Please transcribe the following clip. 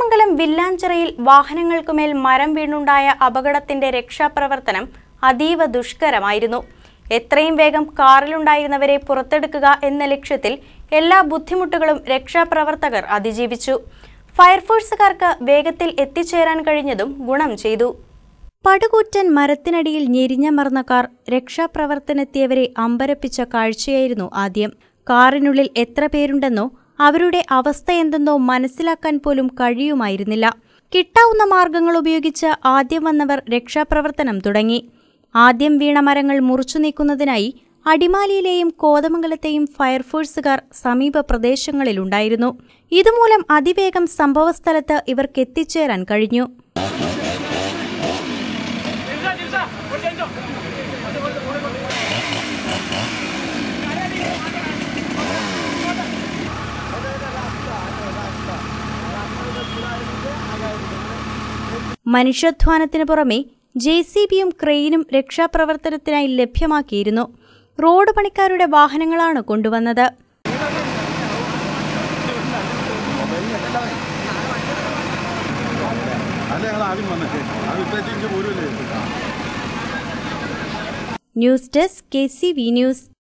കോതമംഗലം വില്ലാഞ്ചിറയിൽ വാഹനങ്ങൾക്കുമേൽ മരം വീണുണ്ടായ അപകടത്തിന്റെ രക്ഷാപ്രവർത്തനം അതീവ ദുഷ്കരമായിരുന്നു. എത്രയും വേഗം കാറിലുണ്ടായിരുന്നവരെ പുറത്തെടുക്കുക എന്ന ലക്ഷ്യത്തിൽ എല്ലാ ബുദ്ധിമുട്ടുകളും രക്ഷാപ്രവർത്തകർ അതിജീവിച്ചു. ഫയർഫോഴ്സുകാർക്ക് വേഗത്തിൽ എത്തിച്ചേരാൻ കഴിഞ്ഞതും ഗുണം ചെയ്തു. പടുകൂറ്റൻ മരത്തിനടിയിൽ ഞെരിഞ്ഞമർന്ന കാർ രക്ഷാപ്രവർത്തനത്തിയവരെ അമ്പരപ്പിച്ച കാഴ്ചയായിരുന്നു ആദ്യം. കാറിനുള്ളിൽ എത്ര പേരുണ്ടെന്നോ അവരുടെ അവസ്ഥ എന്തെന്നോ മനസ്സിലാക്കാൻ പോലും കഴിയുമായിരുന്നില്ല. കിട്ടാവുന്ന മാർഗങ്ങൾ ഉപയോഗിച്ച് ആദ്യം വന്നവർ രക്ഷാപ്രവർത്തനം തുടങ്ങി. ആദ്യം വീണ മരങ്ങൾ മുറിച്ചു നീക്കുന്നതിനായി അടിമാലിയിലെയും കോതമംഗലത്തെയും ഫയർഫോഴ്സുകാർ സമീപ പ്രദേശങ്ങളിലുണ്ടായിരുന്നു. ഇതുമൂലം അതിവേഗം സംഭവസ്ഥലത്ത് ഇവർക്കെത്തിച്ചേരാൻ കഴിഞ്ഞു. മനുഷ്യാധ്വാനത്തിന് പുറമെ JCBയും ക്രെയിനും രക്ഷാപ്രവർത്തനത്തിനായി ലഭ്യമാക്കിയിരുന്നു. റോഡ് പണിക്കാരുടെ വാഹനങ്ങളാണ് കൊണ്ടുവന്നത്. News desk KCV news.